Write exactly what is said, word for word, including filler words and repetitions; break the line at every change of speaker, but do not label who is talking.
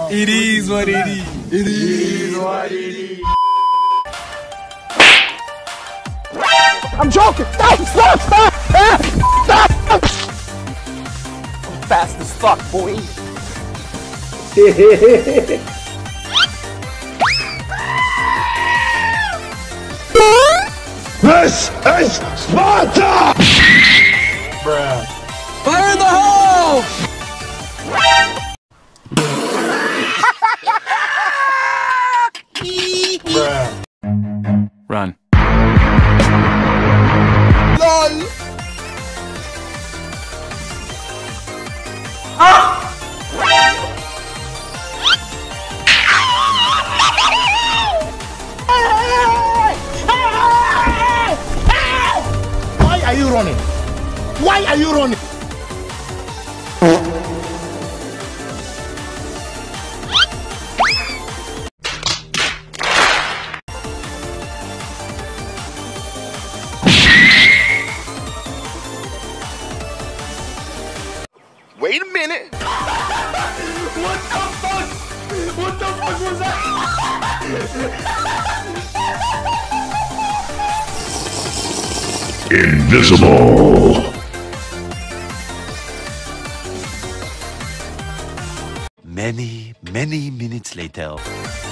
It is what it is.
It is what it is.
I'm joking! Stop! Stop! Stop! Stop! Stop! I'm fast as fuck, boy.
This is Sparta!
Bruh. Fire in the hole! Bruh. Run. LOL! Ah!
Why are you running? Why are you running?
Wait a minute.
What the fuck? What the fuck was that?
Invisible.
Many, many minutes later.